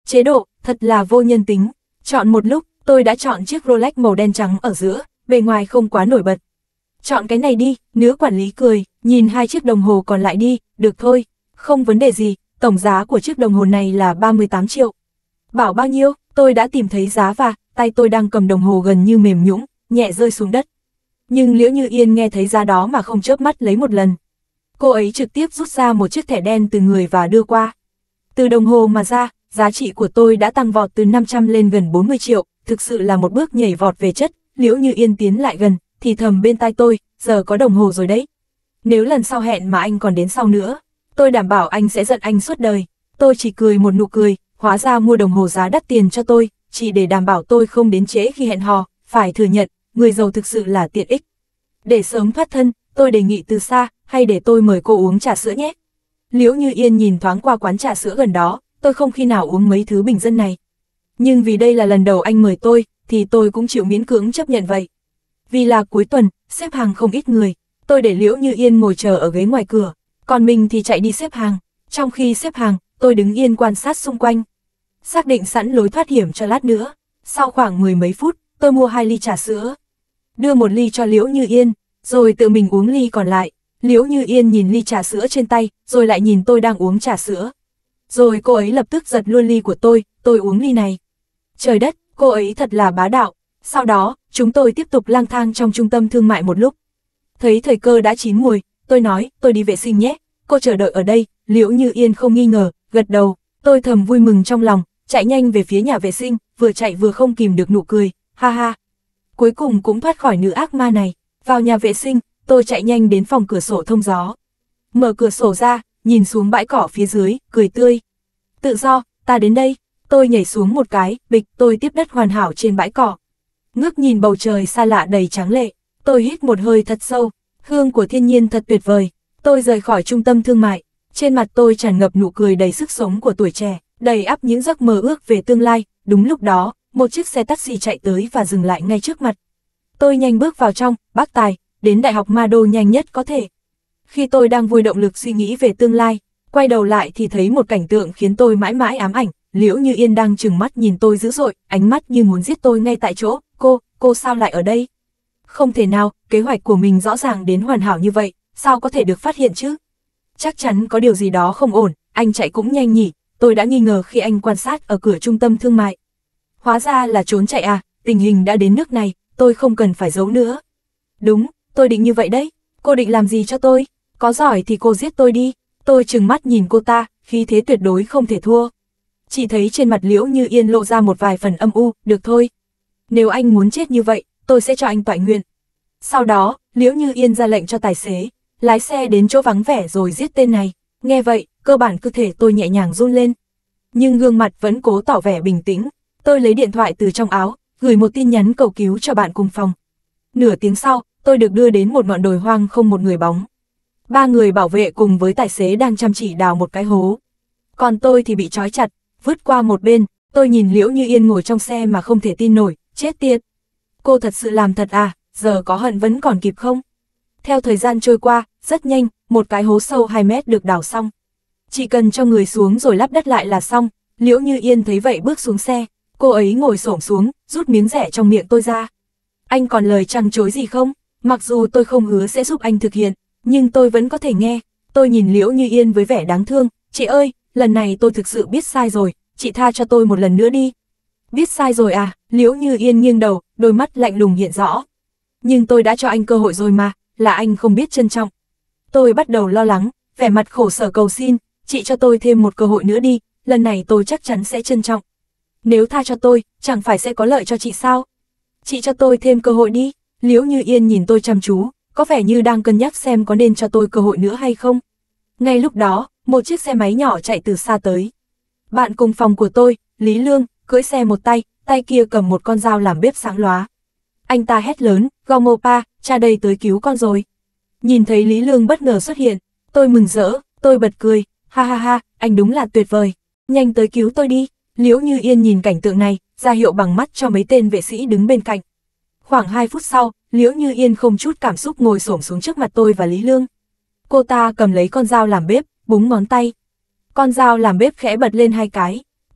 chế độ, thật là vô nhân tính. Chọn một lúc, tôi đã chọn chiếc Rolex màu đen trắng ở giữa, bề ngoài không quá nổi bật. Chọn cái này đi, nữ quản lý cười, nhìn hai chiếc đồng hồ còn lại đi, được thôi, không vấn đề gì, tổng giá của chiếc đồng hồ này là 38 triệu. Bảo bao nhiêu, tôi đã tìm thấy giá và, tay tôi đang cầm đồng hồ gần như mềm nhũn, nhẹ rơi xuống đất. Nhưng Liễu Như Yên nghe thấy giá đó mà không chớp mắt lấy một lần. Cô ấy trực tiếp rút ra một chiếc thẻ đen từ người và đưa qua. Từ đồng hồ mà ra, giá trị của tôi đã tăng vọt từ 500 lên gần 40 triệu, thực sự là một bước nhảy vọt về chất. Liễu Như Yên tiến lại gần, thì thầm bên tai tôi, giờ có đồng hồ rồi đấy. Nếu lần sau hẹn mà anh còn đến sau nữa, tôi đảm bảo anh sẽ giận anh suốt đời. Tôi chỉ cười một nụ cười, hóa ra mua đồng hồ giá đắt tiền cho tôi, chỉ để đảm bảo tôi không đến trễ khi hẹn hò. Phải thừa nhận, người giàu thực sự là tiện ích. Để sớm thoát thân, tôi đề nghị từ xa, hay để tôi mời cô uống trà sữa nhé. Liễu Như Yên nhìn thoáng qua quán trà sữa gần đó, tôi không khi nào uống mấy thứ bình dân này. Nhưng vì đây là lần đầu anh mời tôi, thì tôi cũng chịu miễn cưỡng chấp nhận vậy. Vì là cuối tuần, xếp hàng không ít người, tôi để Liễu Như Yên ngồi chờ ở ghế ngoài cửa, còn mình thì chạy đi xếp hàng. Trong khi xếp hàng, tôi đứng yên quan sát xung quanh, xác định sẵn lối thoát hiểm cho lát nữa. Sau khoảng 10 mấy phút, tôi mua 2 ly trà sữa, đưa một ly cho Liễu Như Yên, rồi tự mình uống ly còn lại. Liễu Như Yên nhìn ly trà sữa trên tay, rồi lại nhìn tôi đang uống trà sữa. Rồi cô ấy lập tức giật luôn ly của tôi uống ly này. Trời đất, cô ấy thật là bá đạo. Sau đó, chúng tôi tiếp tục lang thang trong trung tâm thương mại một lúc. Thấy thời cơ đã chín muồi, tôi nói, tôi đi vệ sinh nhé, cô chờ đợi ở đây. Liễu Như Yên không nghi ngờ, gật đầu. Tôi thầm vui mừng trong lòng, chạy nhanh về phía nhà vệ sinh, vừa chạy vừa không kìm được nụ cười, ha ha. Cuối cùng cũng thoát khỏi nữ ác ma này. Vào nhà vệ sinh, tôi chạy nhanh đến phòng cửa sổ thông gió. Mở cửa sổ ra, nhìn xuống bãi cỏ phía dưới, cười tươi. Tự do, ta đến đây. Tôi nhảy xuống một cái, bịch, tôi tiếp đất hoàn hảo trên bãi cỏ. Ngước nhìn bầu trời xa lạ đầy tráng lệ, tôi hít một hơi thật sâu, hương của thiên nhiên thật tuyệt vời. Tôi rời khỏi trung tâm thương mại, trên mặt tôi tràn ngập nụ cười đầy sức sống của tuổi trẻ, đầy ắp những giấc mơ ước về tương lai. Đúng lúc đó, một chiếc xe taxi chạy tới và dừng lại ngay trước mặt. Tôi nhanh bước vào trong, bác tài, đến Đại học Ma Đô nhanh nhất có thể. Khi tôi đang vui động lực suy nghĩ về tương lai, quay đầu lại thì thấy một cảnh tượng khiến tôi mãi mãi ám ảnh. Liễu Như Yên đang trừng mắt nhìn tôi dữ dội, ánh mắt như muốn giết tôi ngay tại chỗ. Cô sao lại ở đây? Không thể nào, kế hoạch của mình rõ ràng đến hoàn hảo như vậy, sao có thể được phát hiện chứ? Chắc chắn có điều gì đó không ổn, anh chạy cũng nhanh nhỉ, tôi đã nghi ngờ khi anh quan sát ở cửa trung tâm thương mại. Hóa ra là trốn chạy à, tình hình đã đến nước này, tôi không cần phải giấu nữa. Đúng, tôi định như vậy đấy, cô định làm gì cho tôi? Có giỏi thì cô giết tôi đi. Tôi trừng mắt nhìn cô ta, khí thế tuyệt đối không thể thua. Chỉ thấy trên mặt Liễu Như Yên lộ ra một vài phần âm u, được thôi. Nếu anh muốn chết như vậy, tôi sẽ cho anh toại nguyện. Sau đó, Liễu Như Yên ra lệnh cho tài xế, lái xe đến chỗ vắng vẻ rồi giết tên này. Nghe vậy, cơ bản cơ thể tôi nhẹ nhàng run lên. Nhưng gương mặt vẫn cố tỏ vẻ bình tĩnh. Tôi lấy điện thoại từ trong áo, gửi một tin nhắn cầu cứu cho bạn cùng phòng. Nửa tiếng sau, tôi được đưa đến một ngọn đồi hoang không một người bóng. 3 người bảo vệ cùng với tài xế đang chăm chỉ đào một cái hố. Còn tôi thì bị trói chặt, vứt qua một bên. Tôi nhìn Liễu Như Yên ngồi trong xe mà không thể tin nổi, chết tiệt. Cô thật sự làm thật à, giờ có hận vẫn còn kịp không? Theo thời gian trôi qua, rất nhanh, một cái hố sâu 2 mét được đào xong. Chỉ cần cho người xuống rồi lắp đất lại là xong. Liễu Như Yên thấy vậy bước xuống xe, cô ấy ngồi xổm xuống, rút miếng rẻ trong miệng tôi ra. Anh còn lời trăng trối gì không? Mặc dù tôi không hứa sẽ giúp anh thực hiện, nhưng tôi vẫn có thể nghe. Tôi nhìn Liễu Như Yên với vẻ đáng thương, chị ơi, lần này tôi thực sự biết sai rồi, chị tha cho tôi một lần nữa đi. Biết sai rồi à? Liễu Như Yên nghiêng đầu, đôi mắt lạnh lùng hiện rõ. Nhưng tôi đã cho anh cơ hội rồi mà, là anh không biết trân trọng. Tôi bắt đầu lo lắng, vẻ mặt khổ sở cầu xin, chị cho tôi thêm một cơ hội nữa đi, lần này tôi chắc chắn sẽ trân trọng. Nếu tha cho tôi, chẳng phải sẽ có lợi cho chị sao? Chị cho tôi thêm cơ hội đi. Liễu Như Yên nhìn tôi chăm chú, có vẻ như đang cân nhắc xem có nên cho tôi cơ hội nữa hay không. Ngay lúc đó, một chiếc xe máy nhỏ chạy từ xa tới. Bạn cùng phòng của tôi, Lý Lương, cưỡi xe một tay, tay kia cầm một con dao làm bếp sáng lóa. Anh ta hét lớn, Gomopa, cha đây tới cứu con rồi. Nhìn thấy Lý Lương bất ngờ xuất hiện, tôi mừng rỡ, tôi bật cười, ha ha ha, anh đúng là tuyệt vời, nhanh tới cứu tôi đi. Liễu Như Yên nhìn cảnh tượng này, ra hiệu bằng mắt cho mấy tên vệ sĩ đứng bên cạnh. Khoảng 2 phút sau, Liễu Như Yên không chút cảm xúc ngồi xổm xuống trước mặt tôi và Lý Lương. Cô ta cầm lấy con dao làm bếp, búng ngón tay. Con dao làm bếp khẽ bật lên 2 cái,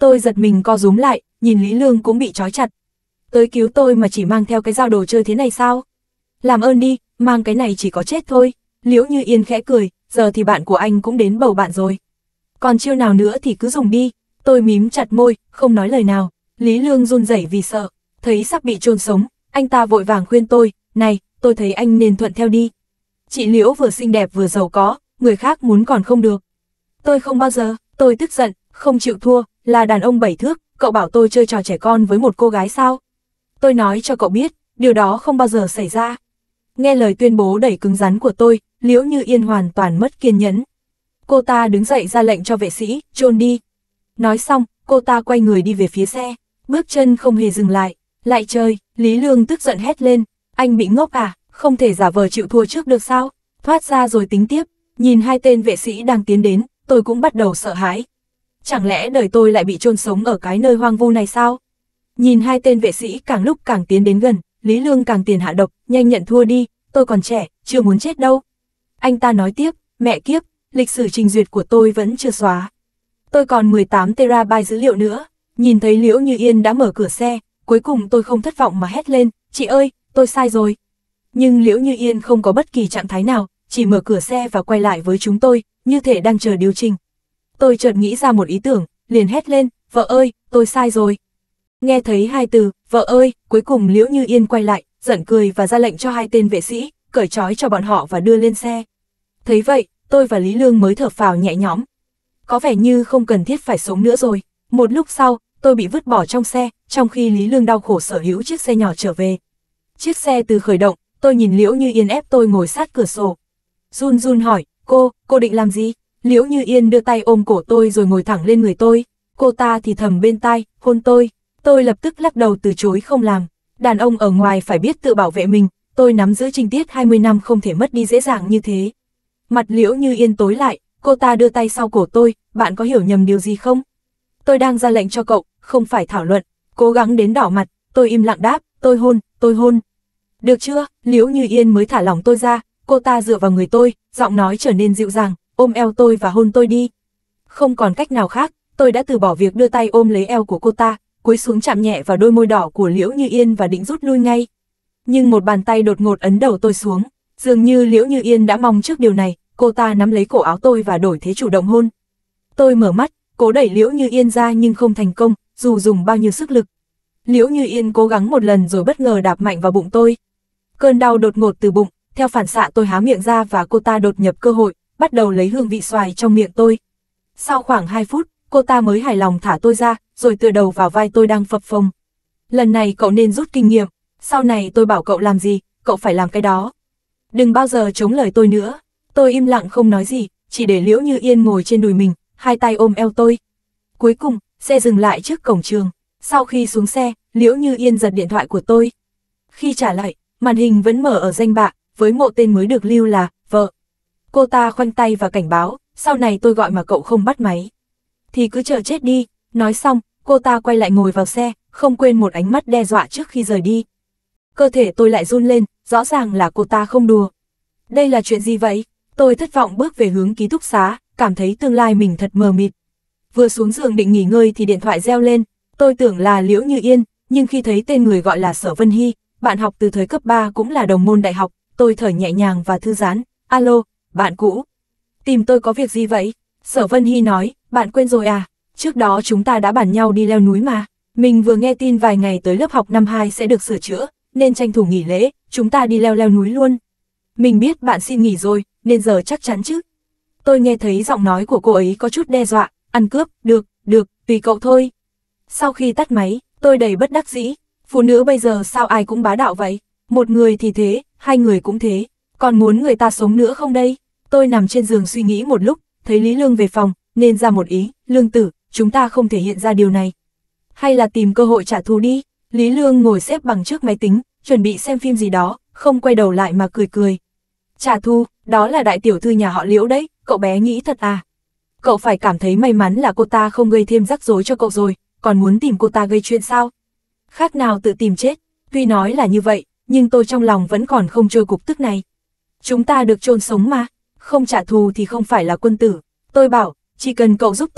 Tôi giật mình co rúm lại, nhìn Lý Lương cũng bị trói chặt. Tới cứu tôi mà chỉ mang theo cái dao đồ chơi thế này sao? Làm ơn đi, mang cái này chỉ có chết thôi. Liễu Như Yên khẽ cười, giờ thì bạn của anh cũng đến bầu bạn rồi. Còn chiêu nào nữa thì cứ dùng đi. Tôi mím chặt môi, không nói lời nào. Lý Lương run rẩy vì sợ, thấy sắp bị chôn sống, anh ta vội vàng khuyên tôi, này, tôi thấy anh nên thuận theo đi. Chị Liễu vừa xinh đẹp vừa giàu có, người khác muốn còn không được. Tôi không bao giờ, tôi tức giận, không chịu thua, là đàn ông 7 thước, cậu bảo tôi chơi trò trẻ con với một cô gái sao? Tôi nói cho cậu biết, điều đó không bao giờ xảy ra. Nghe lời tuyên bố đầy cứng rắn của tôi, Liễu Như Yên hoàn toàn mất kiên nhẫn. Cô ta đứng dậy ra lệnh cho vệ sĩ, chôn đi. Nói xong, cô ta quay người đi về phía xe, bước chân không hề dừng lại. Lại trời, Lý Lương tức giận hét lên, anh bị ngốc à, không thể giả vờ chịu thua trước được sao? Thoát ra rồi tính tiếp. Nhìn hai tên vệ sĩ đang tiến đến, tôi cũng bắt đầu sợ hãi. Chẳng lẽ đời tôi lại bị chôn sống ở cái nơi hoang vu này sao? Nhìn hai tên vệ sĩ càng lúc càng tiến đến gần, Lý Lương càng tiền hạ độc, nhanh nhận thua đi, tôi còn trẻ, chưa muốn chết đâu. Anh ta nói tiếp, mẹ kiếp, lịch sử trình duyệt của tôi vẫn chưa xóa. Tôi còn 18 terabyte dữ liệu nữa. Nhìn thấy Liễu Như Yên đã mở cửa xe, cuối cùng tôi không thất vọng mà hét lên, chị ơi, tôi sai rồi. Nhưng Liễu Như Yên không có bất kỳ trạng thái nào, chỉ mở cửa xe và quay lại với chúng tôi, như thể đang chờ điều chỉnh. Tôi chợt nghĩ ra một ý tưởng, liền hét lên, vợ ơi, tôi sai rồi. Nghe thấy hai từ, vợ ơi, cuối cùng Liễu Như Yên quay lại, giận cười và ra lệnh cho hai tên vệ sĩ, cởi trói cho bọn họ và đưa lên xe. Thấy vậy, tôi và Lý Lương mới thở phào nhẹ nhõm. Có vẻ như không cần thiết phải sống nữa rồi. Một lúc sau, tôi bị vứt bỏ trong xe, trong khi Lý Lương đau khổ sở hữu chiếc xe nhỏ trở về. Chiếc xe từ khởi động, tôi nhìn Liễu Như Yên ép tôi ngồi sát cửa sổ. Run run hỏi, cô định làm gì? Liễu Như Yên đưa tay ôm cổ tôi rồi ngồi thẳng lên người tôi. Cô ta thì thầm bên tai, hôn tôi. Tôi lập tức lắc đầu từ chối không làm. Đàn ông ở ngoài phải biết tự bảo vệ mình, tôi nắm giữ trinh tiết 20 năm không thể mất đi dễ dàng như thế. Mặt Liễu Như Yên tối lại, cô ta đưa tay sau cổ tôi, bạn có hiểu nhầm điều gì không? Tôi đang ra lệnh cho cậu, không phải thảo luận. Cố gắng đến đỏ mặt, tôi im lặng đáp, tôi hôn. Được chưa? Liễu Như Yên mới thả lỏng tôi ra, cô ta dựa vào người tôi, giọng nói trở nên dịu dàng, ôm eo tôi và hôn tôi đi. Không còn cách nào khác, tôi đã từ bỏ việc đưa tay ôm lấy eo của cô ta, cúi xuống chạm nhẹ vào đôi môi đỏ của Liễu Như Yên và định rút lui ngay. Nhưng một bàn tay đột ngột ấn đầu tôi xuống, dường như Liễu Như Yên đã mong trước điều này, cô ta nắm lấy cổ áo tôi và đổi thế chủ động hôn. Tôi mở mắt, cố đẩy Liễu Như Yên ra nhưng không thành công, dù dùng bao nhiêu sức lực. Liễu Như Yên cố gắng một lần rồi bất ngờ đạp mạnh vào bụng tôi. Cơn đau đột ngột từ bụng, theo phản xạ tôi há miệng ra và cô ta đột nhập cơ hội, bắt đầu lấy hương vị xoài trong miệng tôi. Sau khoảng 2 phút, cô ta mới hài lòng thả tôi ra, rồi tựa đầu vào vai tôi đang phập phồng. Lần này cậu nên rút kinh nghiệm, sau này tôi bảo cậu làm gì, cậu phải làm cái đó. Đừng bao giờ chống lời tôi nữa. Tôi im lặng không nói gì, chỉ để Liễu Như Yên ngồi trên đùi mình, hai tay ôm eo tôi. Cuối cùng, xe dừng lại trước cổng trường. Sau khi xuống xe, Liễu Như Yên giật điện thoại của tôi. Khi trả lại, màn hình vẫn mở ở danh bạ, với mộ tên mới được lưu là vợ. Cô ta khoanh tay và cảnh báo, sau này tôi gọi mà cậu không bắt máy thì cứ chờ chết đi. Nói xong, cô ta quay lại ngồi vào xe, không quên một ánh mắt đe dọa trước khi rời đi. Cơ thể tôi lại run lên, rõ ràng là cô ta không đùa. Đây là chuyện gì vậy? Tôi thất vọng bước về hướng ký túc xá, cảm thấy tương lai mình thật mờ mịt. Vừa xuống giường định nghỉ ngơi thì điện thoại reo lên, tôi tưởng là Liễu Như Yên, nhưng khi thấy tên người gọi là Sở Vân Hy, bạn học từ thời cấp 3 cũng là đồng môn đại học, tôi thở nhẹ nhàng và thư giãn. Alo, bạn cũ. Tìm tôi có việc gì vậy? Sở Vân Hy nói, bạn quên rồi à? Trước đó chúng ta đã bàn nhau đi leo núi mà. Mình vừa nghe tin vài ngày tới lớp học năm 2 sẽ được sửa chữa, nên tranh thủ nghỉ lễ, chúng ta đi leo núi luôn. Mình biết bạn xin nghỉ rồi, nên giờ chắc chắn chứ. Tôi nghe thấy giọng nói của cô ấy có chút đe dọa, ăn cướp, được, tùy cậu thôi. Sau khi tắt máy, tôi đầy bất đắc dĩ, phụ nữ bây giờ sao ai cũng bá đạo vậy? Một người thì thế, hai người cũng thế, còn muốn người ta sống nữa không đây? Tôi nằm trên giường suy nghĩ một lúc, thấy Lý Lương về phòng, nên ra một ý, Lương tử, chúng ta không thể hiện ra điều này. Hay là tìm cơ hội trả thù đi. Lý Lương ngồi xếp bằng trước máy tính, chuẩn bị xem phim gì đó, không quay đầu lại mà cười. Trả thù, đó là đại tiểu thư nhà họ Liễu đấy, cậu bé nghĩ thật à? Cậu phải cảm thấy may mắn là cô ta không gây thêm rắc rối cho cậu rồi, còn muốn tìm cô ta gây chuyện sao? Khác nào tự tìm chết. Tuy nói là như vậy, nhưng tôi trong lòng vẫn còn không trôi cục tức này. Chúng ta được chôn sống mà, không trả thù thì không phải là quân tử. Tôi bảo, chỉ cần cậu giúp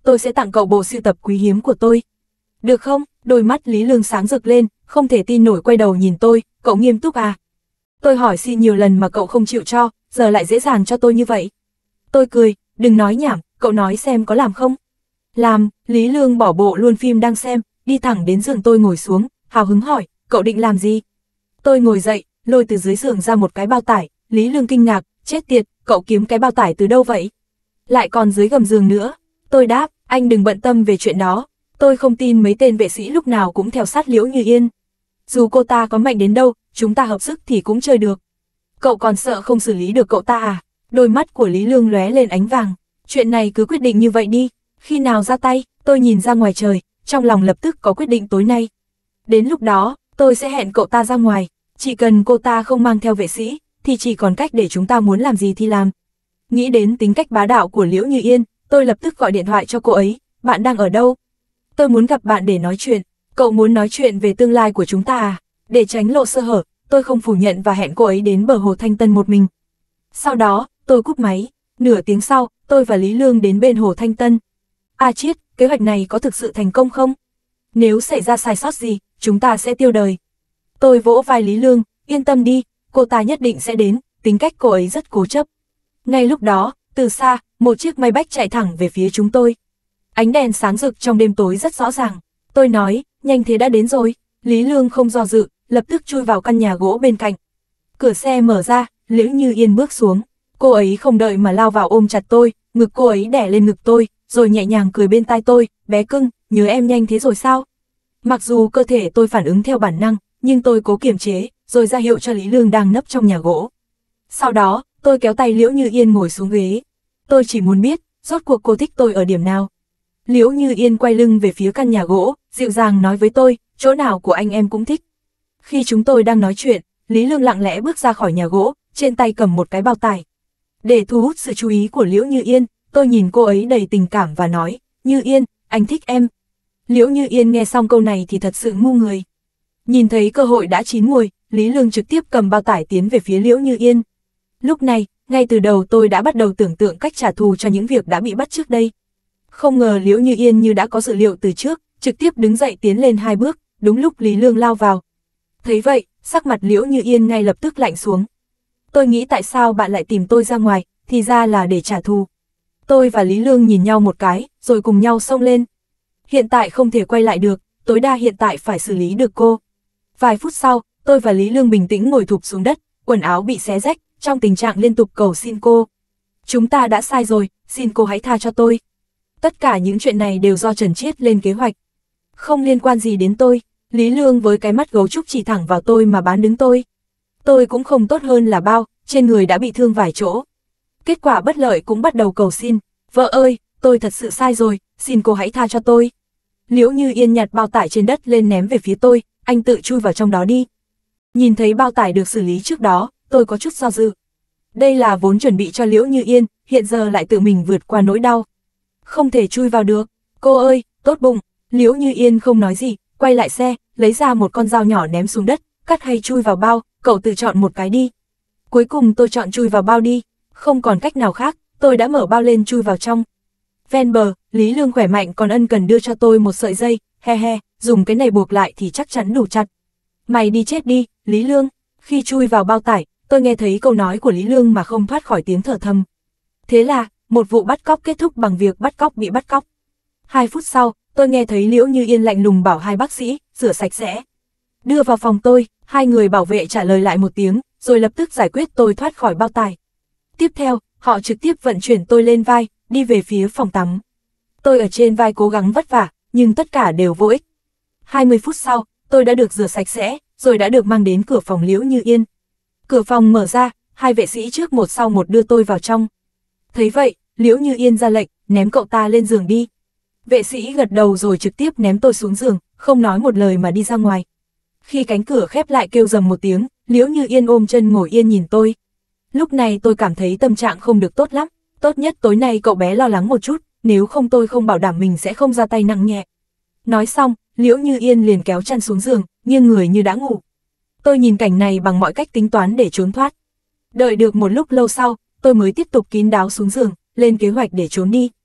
tôi sẽ tặng cậu bộ sưu tập quý hiếm của tôi. Được không? Đôi mắt Lý Lương sáng rực lên, không thể tin nổi quay đầu nhìn tôi, cậu nghiêm túc à? Tôi hỏi xin nhiều lần mà cậu không chịu cho, giờ lại dễ dàng cho tôi như vậy. Tôi cười, đừng nói nhảm, cậu nói xem có làm không? Làm. Lý Lương bỏ bộ luôn phim đang xem, đi thẳng đến giường tôi ngồi xuống, hào hứng hỏi, cậu định làm gì? Tôi ngồi dậy, lôi từ dưới giường ra một cái bao tải. Lý Lương kinh ngạc, chết tiệt, cậu kiếm cái bao tải từ đâu vậy? Lại còn dưới gầm giường nữa. Tôi đáp, anh đừng bận tâm về chuyện đó. Tôi không tin mấy tên vệ sĩ lúc nào cũng theo sát Liễu Như Yên. Dù cô ta có mạnh đến đâu, chúng ta hợp sức thì cũng chơi được. Cậu còn sợ không xử lý được cậu ta à? Đôi mắt của Lý Lương lóe lên ánh vàng. Chuyện này cứ quyết định như vậy đi. Khi nào ra tay? Tôi nhìn ra ngoài trời, trong lòng lập tức có quyết định tối nay. Đến lúc đó, tôi sẽ hẹn cậu ta ra ngoài. Chỉ cần cô ta không mang theo vệ sĩ, thì chỉ còn cách để chúng ta muốn làm gì thì làm. Nghĩ đến tính cách bá đạo của Liễu Như Yên, tôi lập tức gọi điện thoại cho cô ấy. Bạn đang ở đâu? Tôi muốn gặp bạn để nói chuyện. Cậu muốn nói chuyện về tương lai của chúng ta à? Để tránh lộ sơ hở, tôi không phủ nhận và hẹn cô ấy đến bờ hồ Thanh Tân một mình. Sau đó, tôi cúp máy. Nửa tiếng sau, tôi và Lý Lương đến bên hồ Thanh Tân. À chiết, kế hoạch này có thực sự thành công không? Nếu xảy ra sai sót gì, chúng ta sẽ tiêu đời. Tôi vỗ vai Lý Lương, yên tâm đi, cô ta nhất định sẽ đến, tính cách cô ấy rất cố chấp. Ngay lúc đó, từ xa, một chiếc máy bách chạy thẳng về phía chúng tôi. Ánh đèn sáng rực trong đêm tối rất rõ ràng. Tôi nói, nhanh thế đã đến rồi. Lý Lương không do dự, lập tức chui vào căn nhà gỗ bên cạnh. Cửa xe mở ra, Liễu Như Yên bước xuống. Cô ấy không đợi mà lao vào ôm chặt tôi, ngực cô ấy đè lên ngực tôi, rồi nhẹ nhàng cười bên tai tôi, bé cưng, nhớ em nhanh thế rồi sao? Mặc dù cơ thể tôi phản ứng theo bản năng, nhưng tôi cố kiềm chế, rồi ra hiệu cho Lý Lương đang nấp trong nhà gỗ. Sau đó, tôi kéo tay Liễu Như Yên ngồi xuống ghế. Tôi chỉ muốn biết, rốt cuộc cô thích tôi ở điểm nào. Liễu Như Yên quay lưng về phía căn nhà gỗ, dịu dàng nói với tôi, chỗ nào của anh em cũng thích. Khi chúng tôi đang nói chuyện, Lý Lương lặng lẽ bước ra khỏi nhà gỗ, trên tay cầm một cái bao tải. Để thu hút sự chú ý của Liễu Như Yên, tôi nhìn cô ấy đầy tình cảm và nói, Như Yên, anh thích em. Liễu Như Yên nghe xong câu này thì thật sự ngu người. Nhìn thấy cơ hội đã chín muồi, Lý Lương trực tiếp cầm bao tải tiến về phía Liễu Như Yên. Lúc này, ngay từ đầu tôi đã bắt đầu tưởng tượng cách trả thù cho những việc đã bị bắt trước đây. Không ngờ Liễu Như Yên như đã có dự liệu từ trước, trực tiếp đứng dậy tiến lên 2 bước, đúng lúc Lý Lương lao vào. Thấy vậy, sắc mặt Liễu Như Yên ngay lập tức lạnh xuống. Tôi nghĩ tại sao bạn lại tìm tôi ra ngoài, thì ra là để trả thù. Tôi và Lý Lương nhìn nhau một cái, rồi cùng nhau xông lên. Hiện tại không thể quay lại được, tối đa hiện tại phải xử lý được cô. Vài phút sau, tôi và Lý Lương bình tĩnh ngồi thụp xuống đất, quần áo bị xé rách, trong tình trạng liên tục cầu xin cô. Chúng ta đã sai rồi, xin cô hãy tha cho tôi. Tất cả những chuyện này đều do Trần Chiết lên kế hoạch. Không liên quan gì đến tôi. Lý Lương với cái mắt gấu trúc chỉ thẳng vào tôi mà bán đứng tôi. Tôi cũng không tốt hơn là bao, trên người đã bị thương vài chỗ. Kết quả bất lợi cũng bắt đầu cầu xin. Vợ ơi, tôi thật sự sai rồi, xin cô hãy tha cho tôi. Liễu Như Yên nhặt bao tải trên đất lên ném về phía tôi, anh tự chui vào trong đó đi. Nhìn thấy bao tải được xử lý trước đó, tôi có chút do dự. Đây là vốn chuẩn bị cho Liễu Như Yên, hiện giờ lại tự mình vượt qua nỗi đau. Không thể chui vào được. Cô ơi, tốt bụng. Liễu Như Yên không nói gì, quay lại xe, lấy ra một con dao nhỏ ném xuống đất, cắt hay chui vào bao, cậu tự chọn một cái đi. Cuối cùng tôi chọn chui vào bao đi, không còn cách nào khác, tôi đã mở bao lên chui vào trong. Ven bờ, Lý Lương khỏe mạnh còn ân cần đưa cho tôi một sợi dây, he he, dùng cái này buộc lại thì chắc chắn đủ chặt. Mày đi chết đi, Lý Lương. Khi chui vào bao tải, tôi nghe thấy câu nói của Lý Lương mà không thoát khỏi tiếng thở thầm. Thế là, một vụ bắt cóc kết thúc bằng việc bắt cóc bị bắt cóc. 2 phút sau, tôi nghe thấy Liễu Như Yên lạnh lùng bảo 2 bác sĩ, rửa sạch sẽ. Đưa vào phòng tôi, 2 người bảo vệ trả lời lại một tiếng, rồi lập tức giải quyết tôi thoát khỏi bao tải. Tiếp theo, họ trực tiếp vận chuyển tôi lên vai, đi về phía phòng tắm. Tôi ở trên vai cố gắng vất vả, nhưng tất cả đều vô ích. 20 phút sau, tôi đã được rửa sạch sẽ, rồi đã được mang đến cửa phòng Liễu Như Yên. Cửa phòng mở ra, 2 vệ sĩ trước một sau một đưa tôi vào trong. Thấy vậy, Liễu Như Yên ra lệnh, ném cậu ta lên giường đi. Vệ sĩ gật đầu rồi trực tiếp ném tôi xuống giường, không nói một lời mà đi ra ngoài. Khi cánh cửa khép lại kêu rầm một tiếng, Liễu Như Yên ôm chân ngồi yên nhìn tôi. Lúc này tôi cảm thấy tâm trạng không được tốt lắm, tốt nhất tối nay cậu bé lo lắng một chút, nếu không tôi không bảo đảm mình sẽ không ra tay nặng nhẹ. Nói xong, Liễu Như Yên liền kéo chăn xuống giường, nghiêng người như đã ngủ. Tôi nhìn cảnh này bằng mọi cách tính toán để trốn thoát. Đợi được một lúc lâu sau, tôi mới tiếp tục kín đáo xuống giường, lên kế hoạch để trốn đi.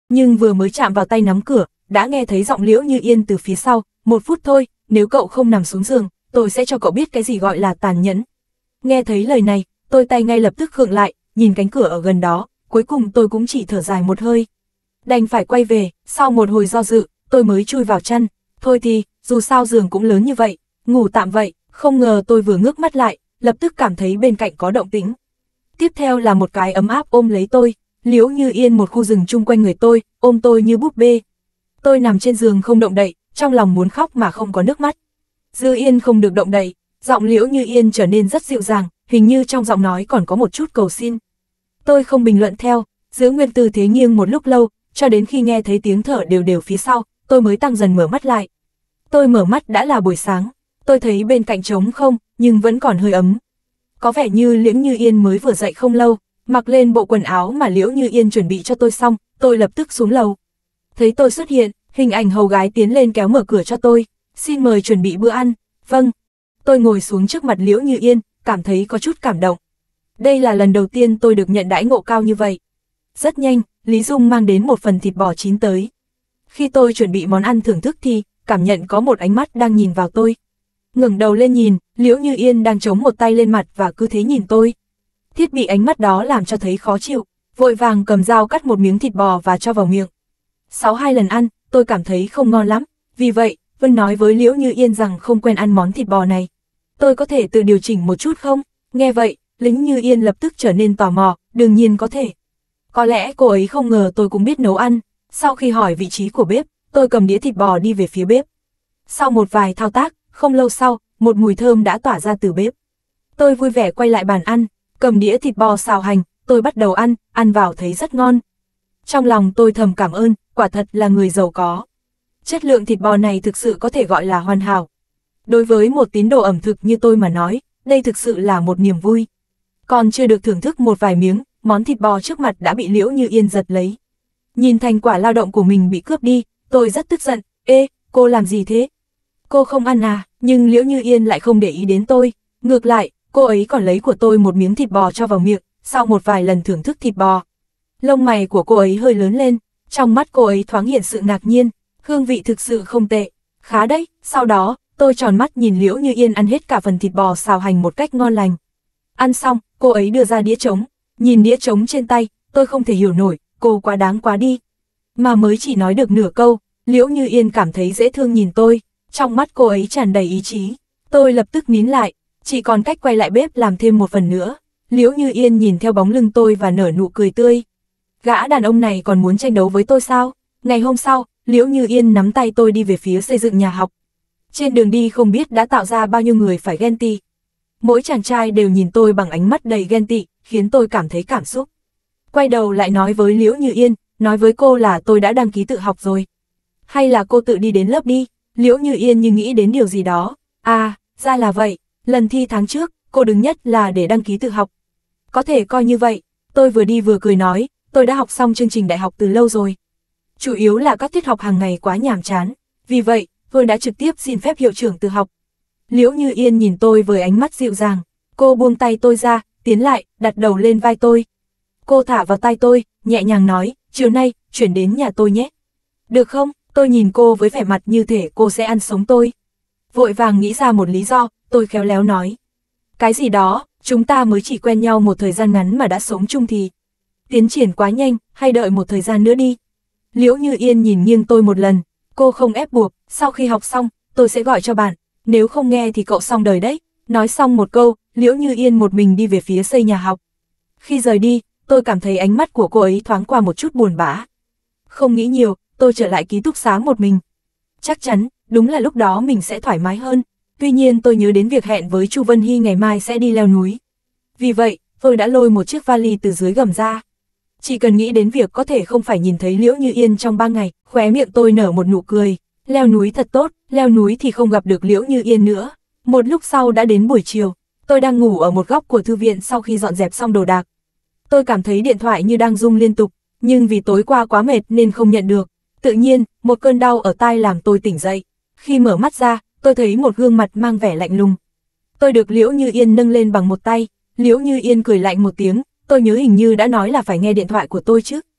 Nhưng vừa mới chạm vào tay nắm cửa, đã nghe thấy giọng Liễu Như Yên từ phía sau, 1 phút thôi, nếu cậu không nằm xuống giường, tôi sẽ cho cậu biết cái gì gọi là tàn nhẫn. Nghe thấy lời này, tôi tay ngay lập tức khựng lại, nhìn cánh cửa ở gần đó, cuối cùng tôi cũng chỉ thở dài một hơi. Đành phải quay về, sau một hồi do dự, tôi mới chui vào chăn. Thôi thì, dù sao giường cũng lớn như vậy, ngủ tạm vậy, không ngờ tôi vừa ngước mắt lại, lập tức cảm thấy bên cạnh có động tĩnh. Tiếp theo là một cái ấm áp ôm lấy tôi, Liễu Như Yên một khu rừng chung quanh người tôi, ôm tôi như búp bê. Tôi nằm trên giường không động đậy, trong lòng muốn khóc mà không có nước mắt. Dư Yên không được động đậy, giọng Liễu Như Yên trở nên rất dịu dàng, hình như trong giọng nói còn có một chút cầu xin. Tôi không bình luận theo, giữ nguyên tư thế nghiêng một lúc lâu, cho đến khi nghe thấy tiếng thở đều đều phía sau, tôi mới tăng dần mở mắt lại. Tôi mở mắt đã là buổi sáng, tôi thấy bên cạnh trống không, nhưng vẫn còn hơi ấm. Có vẻ như Liễu Như Yên mới vừa dậy không lâu, mặc lên bộ quần áo mà Liễu Như Yên chuẩn bị cho tôi xong, tôi lập tức xuống lầu. Thấy tôi xuất hiện, hình ảnh hầu gái tiến lên kéo mở cửa cho tôi, xin mời chuẩn bị bữa ăn. Vâng. Tôi ngồi xuống trước mặt Liễu Như Yên, cảm thấy có chút cảm động. Đây là lần đầu tiên tôi được nhận đãi ngộ cao như vậy. Rất nhanh, Lý Dung mang đến một phần thịt bò chín tới. Khi tôi chuẩn bị món ăn thưởng thức thì, cảm nhận có một ánh mắt đang nhìn vào tôi. Ngẩng đầu lên nhìn, Liễu Như Yên đang chống một tay lên mặt và cứ thế nhìn tôi. Thiết bị ánh mắt đó làm cho thấy khó chịu, vội vàng cầm dao cắt một miếng thịt bò và cho vào miệng. Sau 2 lần ăn, tôi cảm thấy không ngon lắm, vì vậy, Vân nói với Liễu Như Yên rằng không quen ăn món thịt bò này. Tôi có thể tự điều chỉnh một chút không? Nghe vậy, Liễu Như Yên lập tức trở nên tò mò, đương nhiên có thể. Có lẽ cô ấy không ngờ tôi cũng biết nấu ăn. Sau khi hỏi vị trí của bếp, tôi cầm đĩa thịt bò đi về phía bếp. Sau một vài thao tác, không lâu sau, một mùi thơm đã tỏa ra từ bếp. Tôi vui vẻ quay lại bàn ăn, cầm đĩa thịt bò xào hành, tôi bắt đầu ăn vào thấy rất ngon. Trong lòng tôi thầm cảm ơn, quả thật là người giàu có. Chất lượng thịt bò này thực sự có thể gọi là hoàn hảo. Đối với một tín đồ ẩm thực như tôi mà nói, đây thực sự là một niềm vui. Còn chưa được thưởng thức một vài miếng, món thịt bò trước mặt đã bị Liễu Như Yên giật lấy. Nhìn thành quả lao động của mình bị cướp đi, tôi rất tức giận. Ê, cô làm gì thế? Cô không ăn à? Nhưng Liễu Như Yên lại không để ý đến tôi. Ngược lại, cô ấy còn lấy của tôi một miếng thịt bò cho vào miệng, sau một vài lần thưởng thức thịt bò. Lông mày của cô ấy hơi lớn lên, trong mắt cô ấy thoáng hiện sự ngạc nhiên, hương vị thực sự không tệ, khá đấy. Sau đó, tôi tròn mắt nhìn Liễu Như Yên ăn hết cả phần thịt bò xào hành một cách ngon lành. Ăn xong, cô ấy đưa ra đĩa trống, nhìn đĩa trống trên tay, tôi không thể hiểu nổi, cô quá đáng quá đi. Mà mới chỉ nói được nửa câu, Liễu Như Yên cảm thấy dễ thương nhìn tôi, trong mắt cô ấy tràn đầy ý chí. Tôi lập tức nín lại, chỉ còn cách quay lại bếp làm thêm một phần nữa. Liễu Như Yên nhìn theo bóng lưng tôi và nở nụ cười tươi. Gã đàn ông này còn muốn tranh đấu với tôi sao? Ngày hôm sau, Liễu Như Yên nắm tay tôi đi về phía xây dựng nhà học. Trên đường đi không biết đã tạo ra bao nhiêu người phải ghen tị. Mỗi chàng trai đều nhìn tôi bằng ánh mắt đầy ghen tị, khiến tôi cảm thấy cảm xúc. Quay đầu lại nói với Liễu Như Yên, nói với cô là tôi đã đăng ký tự học rồi. Hay là cô tự đi đến lớp đi? Liễu Như Yên như nghĩ đến điều gì đó. À, ra là vậy, lần thi tháng trước, cô đứng nhất là để đăng ký tự học. Có thể coi như vậy, tôi vừa đi vừa cười nói, tôi đã học xong chương trình đại học từ lâu rồi. Chủ yếu là các tiết học hàng ngày quá nhàm chán, vì vậy, tôi đã trực tiếp xin phép hiệu trưởng tự học. Liễu Như Yên nhìn tôi với ánh mắt dịu dàng, cô buông tay tôi ra, tiến lại, đặt đầu lên vai tôi. Cô thả vào tay tôi, nhẹ nhàng nói, chiều nay, chuyển đến nhà tôi nhé. Được không? Tôi nhìn cô với vẻ mặt như thể cô sẽ ăn sống tôi. Vội vàng nghĩ ra một lý do, tôi khéo léo nói. Cái gì đó, chúng ta mới chỉ quen nhau một thời gian ngắn mà đã sống chung thì. Tiến triển quá nhanh, hay đợi một thời gian nữa đi. Liễu Như Yên nhìn nghiêng tôi một lần, cô không ép buộc, sau khi học xong, tôi sẽ gọi cho bạn, nếu không nghe thì cậu xong đời đấy. Nói xong một câu, Liễu Như Yên một mình đi về phía xây nhà học. Khi rời đi, tôi cảm thấy ánh mắt của cô ấy thoáng qua một chút buồn bã. Không nghĩ nhiều, tôi trở lại ký túc xá một mình. Chắc chắn, đúng là lúc đó mình sẽ thoải mái hơn. Tuy nhiên tôi nhớ đến việc hẹn với Chu Vân Hy ngày mai sẽ đi leo núi. Vì vậy, tôi đã lôi một chiếc vali từ dưới gầm ra. Chỉ cần nghĩ đến việc có thể không phải nhìn thấy Liễu Như Yên trong 3 ngày, khóe miệng tôi nở một nụ cười. Leo núi thật tốt, leo núi thì không gặp được Liễu Như Yên nữa. Một lúc sau đã đến buổi chiều, tôi đang ngủ ở một góc của thư viện sau khi dọn dẹp xong đồ đạc. Tôi cảm thấy điện thoại như đang rung liên tục, nhưng vì tối qua quá mệt nên không nhận được. Tự nhiên, một cơn đau ở tai làm tôi tỉnh dậy. Khi mở mắt ra, tôi thấy một gương mặt mang vẻ lạnh lùng. Tôi được Liễu Như Yên nâng lên bằng một tay. Liễu Như Yên cười lạnh một tiếng, tôi nhớ hình như đã nói là phải nghe điện thoại của tôi chứ.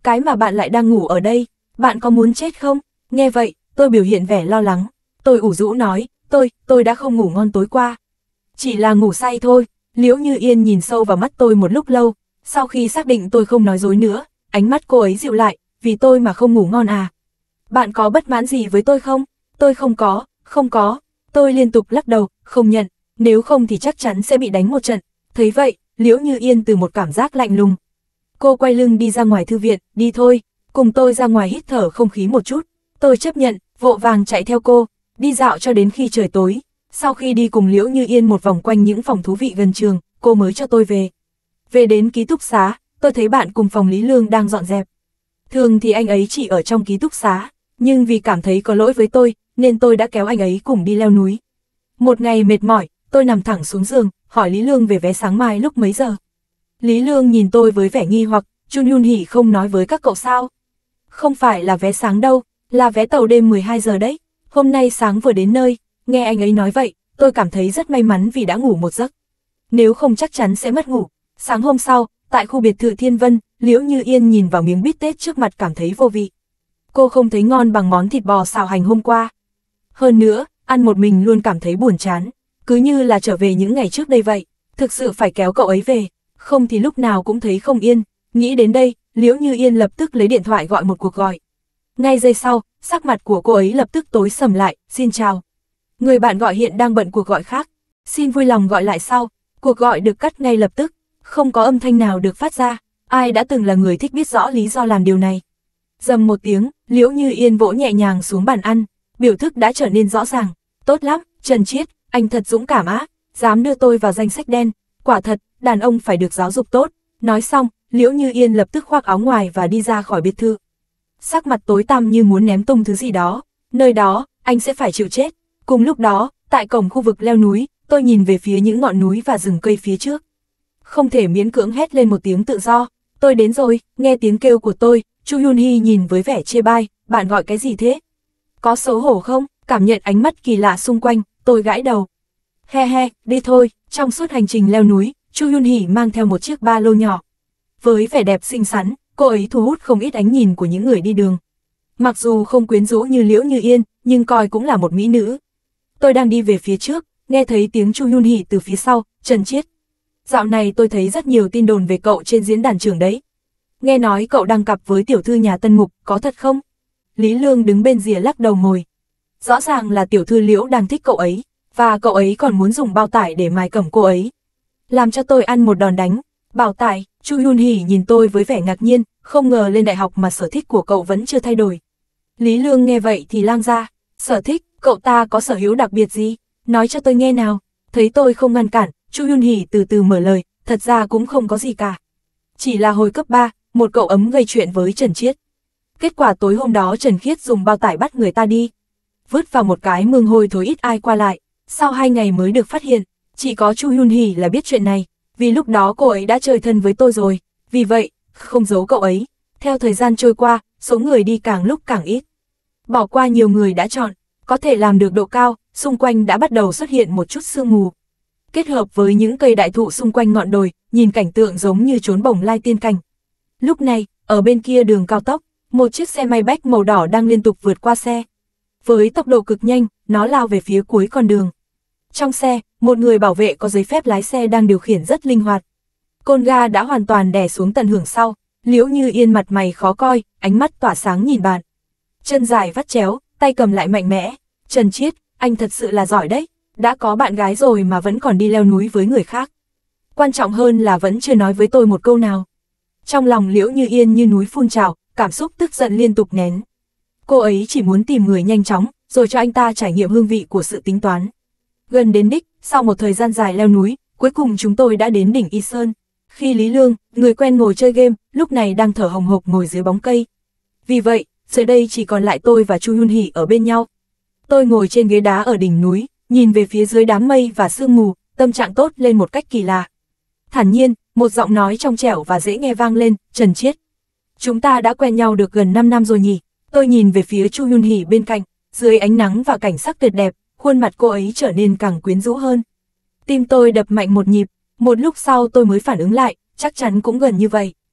cái mà bạn lại đang ngủ ở đây, bạn có muốn chết không? Nghe vậy, tôi biểu hiện vẻ lo lắng. Tôi ủ rũ nói, tôi đã không ngủ ngon tối qua. Chỉ là ngủ say thôi. Liễu Như Yên nhìn sâu vào mắt tôi một lúc lâu, sau khi xác định tôi không nói dối nữa, ánh mắt cô ấy dịu lại, vì tôi mà không ngủ ngon à? Bạn có bất mãn gì với tôi không? Tôi không có. Tôi liên tục lắc đầu, không nhận, nếu không thì chắc chắn sẽ bị đánh một trận. Thấy vậy, Liễu Như Yên từ một cảm giác lạnh lùng. Cô quay lưng đi ra ngoài thư viện, đi thôi, cùng tôi ra ngoài hít thở không khí một chút. Tôi chấp nhận, vội vàng chạy theo cô, đi dạo cho đến khi trời tối. Sau khi đi cùng Liễu Như Yên một vòng quanh những phòng thú vị gần trường, cô mới cho tôi về. Về đến ký túc xá, tôi thấy bạn cùng phòng Lý Lương đang dọn dẹp. Thường thì anh ấy chỉ ở trong ký túc xá, nhưng vì cảm thấy có lỗi với tôi, nên tôi đã kéo anh ấy cùng đi leo núi. Một ngày mệt mỏi, tôi nằm thẳng xuống giường, hỏi Lý Lương về vé sáng mai lúc mấy giờ. Lý Lương nhìn tôi với vẻ nghi hoặc, Chun Yun Hỉ không nói với các cậu sao? Không phải là vé sáng đâu, là vé tàu đêm 12 giờ đấy. Hôm nay sáng vừa đến nơi, nghe anh ấy nói vậy, tôi cảm thấy rất may mắn vì đã ngủ một giấc. Nếu không chắc chắn sẽ mất ngủ. Sáng hôm sau, tại khu biệt thự Thiên Vân, Liễu Như Yên nhìn vào miếng bít tết trước mặt cảm thấy vô vị. Cô không thấy ngon bằng món thịt bò xào hành hôm qua. Hơn nữa, ăn một mình luôn cảm thấy buồn chán, cứ như là trở về những ngày trước đây vậy. Thực sự phải kéo cậu ấy về, không thì lúc nào cũng thấy không yên. Nghĩ đến đây, Liễu Như Yên lập tức lấy điện thoại gọi một cuộc gọi. Ngay giây sau, sắc mặt của cô ấy lập tức tối sầm lại, xin chào. Người bạn gọi hiện đang bận cuộc gọi khác, xin vui lòng gọi lại sau. Cuộc gọi được cắt ngay lập tức, không có âm thanh nào được phát ra. Ai đã từng là người thích biết rõ lý do làm điều này. Dầm một tiếng, Liễu Như Yên vỗ nhẹ nhàng xuống bàn ăn, biểu thức đã trở nên rõ ràng. Tốt lắm, Trần Chiết, anh thật dũng cảm á, dám đưa tôi vào danh sách đen. Quả thật, đàn ông phải được giáo dục tốt. Nói xong, Liễu Như Yên lập tức khoác áo ngoài và đi ra khỏi biệt thự. Sắc mặt tối tăm như muốn ném tung thứ gì đó. Nơi đó, anh sẽ phải chịu chết. Cùng lúc đó, tại cổng khu vực leo núi, tôi nhìn về phía những ngọn núi và rừng cây phía trước. Không thể miễn cưỡng hét lên một tiếng tự do. Tôi đến rồi, nghe tiếng kêu của tôi, Chu Yun Hee nhìn với vẻ chê bai, bạn gọi cái gì thế? Có xấu hổ không? Cảm nhận ánh mắt kỳ lạ xung quanh, tôi gãi đầu. He he, đi thôi. Trong suốt hành trình leo núi, Chu Yun Hee mang theo một chiếc ba lô nhỏ. Với vẻ đẹp xinh xắn, cô ấy thu hút không ít ánh nhìn của những người đi đường. Mặc dù không quyến rũ như Liễu Như Yên, nhưng coi cũng là một mỹ nữ. Tôi đang đi về phía trước, nghe thấy tiếng Chu Yun Hee từ phía sau, Trần Chiết. Dạo này tôi thấy rất nhiều tin đồn về cậu trên diễn đàn trường đấy. Nghe nói cậu đang cặp với tiểu thư nhà Tân Mục, có thật không? Lý Lương đứng bên rìa lắc đầu ngồi. Rõ ràng là tiểu thư Liễu đang thích cậu ấy, và cậu ấy còn muốn dùng bao tải để mài cẩm cô ấy. Làm cho tôi ăn một đòn đánh. Bao tải, Chu Yun Hee nhìn tôi với vẻ ngạc nhiên, không ngờ lên đại học mà sở thích của cậu vẫn chưa thay đổi. Lý Lương nghe vậy thì lang ra, sở thích, cậu ta có sở hữu đặc biệt gì? Nói cho tôi nghe nào. Thấy tôi không ngăn cản, Chu Yun Hee từ từ mở lời, thật ra cũng không có gì cả. Chỉ là hồi cấp 3, một cậu ấm gây chuyện với Trần Chiết. Kết quả tối hôm đó Trần Khiết dùng bao tải bắt người ta đi. Vứt vào một cái mương hôi thối ít ai qua lại, sau 2 ngày mới được phát hiện. Chỉ có Chu Yun Hee là biết chuyện này, vì lúc đó cô ấy đã chơi thân với tôi rồi, vì vậy, không giấu cậu ấy. Theo thời gian trôi qua, số người đi càng lúc càng ít. Bỏ qua nhiều người đã chọn, có thể làm được độ cao, xung quanh đã bắt đầu xuất hiện một chút sương mù. Kết hợp với những cây đại thụ xung quanh ngọn đồi, nhìn cảnh tượng giống như trốn bồng lai tiên cảnh. Lúc này, ở bên kia đường cao tốc, một chiếc xe Maybach màu đỏ đang liên tục vượt qua xe. Với tốc độ cực nhanh, nó lao về phía cuối con đường. Trong xe, một người bảo vệ có giấy phép lái xe đang điều khiển rất linh hoạt. Côn ga đã hoàn toàn đè xuống tận hưởng sau, Liễu Như Yên mặt mày khó coi, ánh mắt tỏa sáng nhìn bạn. Chân dài vắt chéo, tay cầm lại mạnh mẽ. Trần Chiết, anh thật sự là giỏi đấy, đã có bạn gái rồi mà vẫn còn đi leo núi với người khác. Quan trọng hơn là vẫn chưa nói với tôi một câu nào. Trong lòng Liễu Như Yên như núi phun trào, cảm xúc tức giận liên tục nén. Cô ấy chỉ muốn tìm người nhanh chóng, rồi cho anh ta trải nghiệm hương vị của sự tính toán. Gần đến đích, sau một thời gian dài leo núi, cuối cùng chúng tôi đã đến đỉnh Y Sơn. Khi Lý Lương, người quen ngồi chơi game, lúc này đang thở hồng hộc ngồi dưới bóng cây. Vì vậy, giờ đây chỉ còn lại tôi và Chu Yun Hee ở bên nhau. Tôi ngồi trên ghế đá ở đỉnh núi, nhìn về phía dưới đám mây và sương mù, tâm trạng tốt lên một cách kỳ lạ. Thản nhiên, một giọng nói trong trẻo và dễ nghe vang lên, Trần Chiết. Chúng ta đã quen nhau được gần 5 năm rồi nhỉ? Tôi nhìn về phía Chu Yun Hee bên cạnh, dưới ánh nắng và cảnh sắc tuyệt đẹp, khuôn mặt cô ấy trở nên càng quyến rũ hơn. Tim tôi đập mạnh một nhịp, một lúc sau tôi mới phản ứng lại, chắc chắn cũng gần như vậy.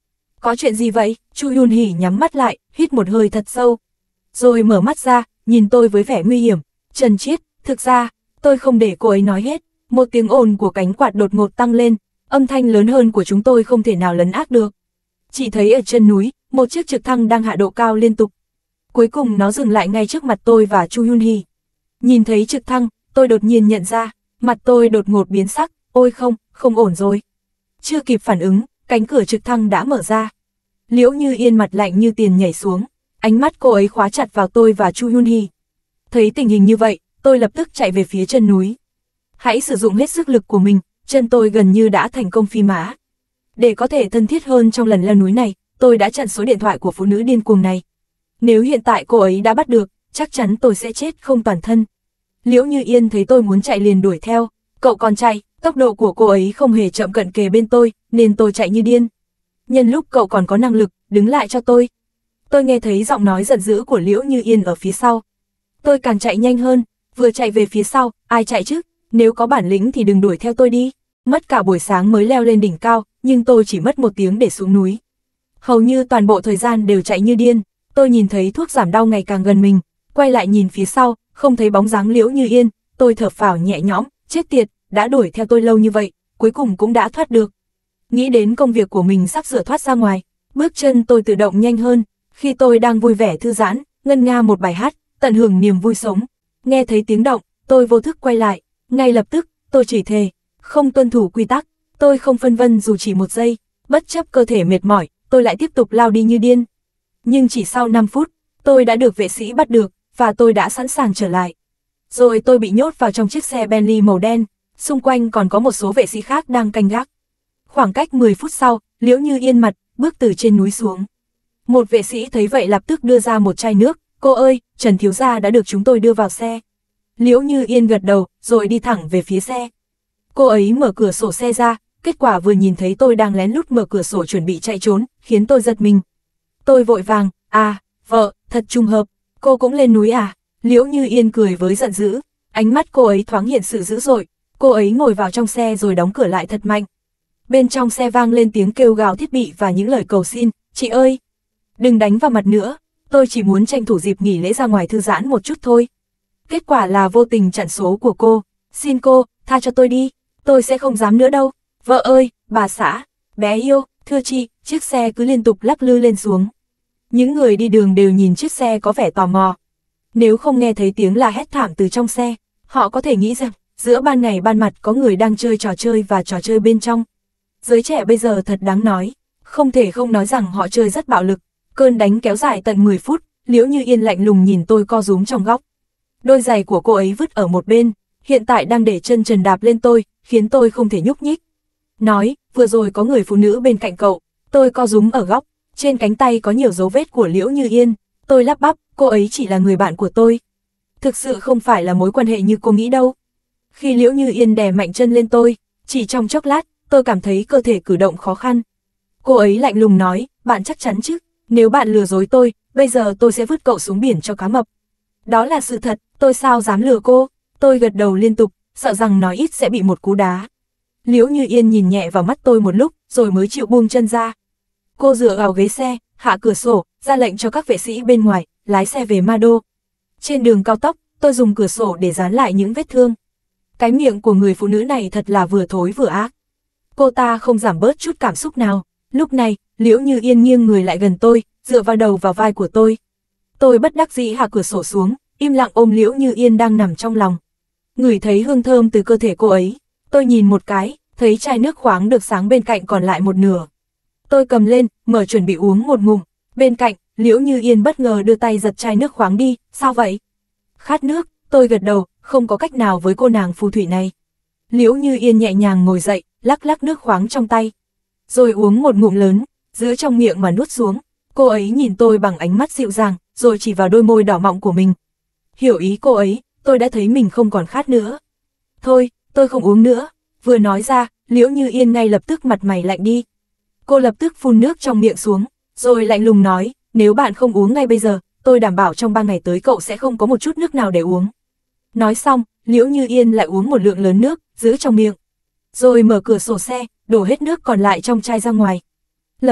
Có chuyện gì vậy? Chu Yun Hỉ nhắm mắt lại, hít một hơi thật sâu. Rồi mở mắt ra, nhìn tôi với vẻ nguy hiểm. Trần Chiết, thực ra, tôi không để cô ấy nói hết. Một tiếng ồn của cánh quạt đột ngột tăng lên, âm thanh lớn hơn của chúng tôi không thể nào lấn át được. Chỉ thấy ở chân núi, một chiếc trực thăng đang hạ độ cao liên tục. Cuối cùng nó dừng lại ngay trước mặt tôi và Chu Yun Hỉ. Nhìn thấy trực thăng, tôi đột nhiên nhận ra, mặt tôi đột ngột biến sắc, ôi không ổn rồi. Chưa kịp phản ứng, cánh cửa trực thăng đã mở ra. Liễu Như Yên mặt lạnh như tiền nhảy xuống, ánh mắt cô ấy khóa chặt vào tôi và Chu Yun Hỉ. Thấy tình hình như vậy, tôi lập tức chạy về phía chân núi. Hãy sử dụng hết sức lực của mình, chân tôi gần như đã thành công phi mã. Để có thể thân thiết hơn trong lần leo núi này, tôi đã chặn số điện thoại của phụ nữ điên cuồng này. Nếu hiện tại cô ấy đã bắt được, chắc chắn tôi sẽ chết không toàn thân. Liễu Như Yên thấy tôi muốn chạy liền đuổi theo, cậu còn chạy, tốc độ của cô ấy không hề chậm cận kề bên tôi, nên tôi chạy như điên. Nhân lúc cậu còn có năng lực, đứng lại cho tôi. Tôi nghe thấy giọng nói giận dữ của Liễu Như Yên ở phía sau. Tôi càng chạy nhanh hơn, vừa chạy về phía sau, ai chạy chứ, nếu có bản lĩnh thì đừng đuổi theo tôi đi. Mất cả buổi sáng mới leo lên đỉnh cao, nhưng tôi chỉ mất 1 tiếng để xuống núi. Hầu như toàn bộ thời gian đều chạy như điên, tôi nhìn thấy thuốc giảm đau ngày càng gần mình, quay lại nhìn phía sau, không thấy bóng dáng Liễu Như Yên, tôi thở phào nhẹ nhõm, chết tiệt, đã đuổi theo tôi lâu như vậy, cuối cùng cũng đã thoát được. Nghĩ đến công việc của mình sắp sửa thoát ra ngoài, bước chân tôi tự động nhanh hơn, khi tôi đang vui vẻ thư giãn, ngân nga một bài hát, tận hưởng niềm vui sống. Nghe thấy tiếng động, tôi vô thức quay lại, ngay lập tức, tôi chỉ thề, không tuân thủ quy tắc, tôi không phân vân dù chỉ 1 giây, bất chấp cơ thể mệt mỏi, tôi lại tiếp tục lao đi như điên. Nhưng chỉ sau 5 phút, tôi đã được vệ sĩ bắt được, và tôi đã sẵn sàng trở lại. Rồi tôi bị nhốt vào trong chiếc xe Bentley màu đen, xung quanh còn có một số vệ sĩ khác đang canh gác. Khoảng cách 10 phút sau, Liễu Như Yên mặt, bước từ trên núi xuống. Một vệ sĩ thấy vậy lập tức đưa ra một chai nước, cô ơi, Trần thiếu gia đã được chúng tôi đưa vào xe. Liễu Như Yên gật đầu, rồi đi thẳng về phía xe. Cô ấy mở cửa sổ xe ra, kết quả vừa nhìn thấy tôi đang lén lút mở cửa sổ chuẩn bị chạy trốn, khiến tôi giật mình. Tôi vội vàng, vợ, thật trùng hợp, cô cũng lên núi à? Liễu Như Yên cười với giận dữ, ánh mắt cô ấy thoáng hiện sự dữ dội, cô ấy ngồi vào trong xe rồi đóng cửa lại thật mạnh. Bên trong xe vang lên tiếng kêu gào thiết bị và những lời cầu xin, chị ơi, đừng đánh vào mặt nữa, tôi chỉ muốn tranh thủ dịp nghỉ lễ ra ngoài thư giãn một chút thôi. Kết quả là vô tình chặn số của cô, xin cô, tha cho tôi đi, tôi sẽ không dám nữa đâu. Vợ ơi, bà xã, bé yêu, thưa chị, chiếc xe cứ liên tục lắc lư lên xuống. Những người đi đường đều nhìn chiếc xe có vẻ tò mò. Nếu không nghe thấy tiếng la hét thảm từ trong xe, họ có thể nghĩ rằng, giữa ban ngày ban mặt có người đang chơi trò chơi và trò chơi bên trong. Giới trẻ bây giờ thật đáng nói, không thể không nói rằng họ chơi rất bạo lực. Cơn đánh kéo dài tận 10 phút, Liễu Như Yên lạnh lùng nhìn tôi co rúm trong góc. Đôi giày của cô ấy vứt ở một bên, hiện tại đang để chân trần đạp lên tôi, khiến tôi không thể nhúc nhích. Nói, vừa rồi có người phụ nữ bên cạnh cậu, tôi co rúm ở góc, trên cánh tay có nhiều dấu vết của Liễu Như Yên, tôi lắp bắp, cô ấy chỉ là người bạn của tôi. Thực sự không phải là mối quan hệ như cô nghĩ đâu. Khi Liễu Như Yên đè mạnh chân lên tôi, chỉ trong chốc lát, tôi cảm thấy cơ thể cử động khó khăn. Cô ấy lạnh lùng nói, bạn chắc chắn chứ, nếu bạn lừa dối tôi, bây giờ tôi sẽ vứt cậu xuống biển cho cá mập. Đó là sự thật, tôi sao dám lừa cô, tôi gật đầu liên tục, sợ rằng nói ít sẽ bị một cú đá. Liễu Như Yên nhìn nhẹ vào mắt tôi một lúc, rồi mới chịu buông chân ra. Cô dựa vào ghế xe, hạ cửa sổ, ra lệnh cho các vệ sĩ bên ngoài, lái xe về Ma Đô. Trên đường cao tốc, tôi dùng cửa sổ để dán lại những vết thương. Cái miệng của người phụ nữ này thật là vừa thối vừa ác. Cô ta không giảm bớt chút cảm xúc nào. Lúc này, Liễu Như Yên nghiêng người lại gần tôi, dựa vào đầu vào vai của tôi. Tôi bất đắc dĩ hạ cửa sổ xuống, im lặng ôm Liễu Như Yên đang nằm trong lòng. Ngửi thấy hương thơm từ cơ thể cô ấy, tôi nhìn một cái, thấy chai nước khoáng được sáng bên cạnh còn lại một nửa. Tôi cầm lên, mở chuẩn bị uống một ngụm. Bên cạnh, Liễu Như Yên bất ngờ đưa tay giật chai nước khoáng đi, sao vậy? Khát nước, tôi gật đầu, không có cách nào với cô nàng phù thủy này. Liễu Như Yên nhẹ nhàng ngồi dậy, lắc lắc nước khoáng trong tay. Rồi uống một ngụm lớn, giữa trong miệng mà nuốt xuống. Cô ấy nhìn tôi bằng ánh mắt dịu dàng, rồi chỉ vào đôi môi đỏ mọng của mình. Hiểu ý cô ấy, tôi đã thấy mình không còn khát nữa. Thôi, tôi không uống nữa. Vừa nói ra, Liễu Như Yên ngay lập tức mặt mày lạnh đi. Cô lập tức phun nước trong miệng xuống, rồi lạnh lùng nói, nếu bạn không uống ngay bây giờ, tôi đảm bảo trong 3 ngày tới cậu sẽ không có một chút nước nào để uống. Nói xong, Liễu Như Yên lại uống một lượng lớn nước, giữ trong miệng. Rồi mở cửa sổ xe, đổ hết nước còn lại trong chai ra ngoài. Lập tức,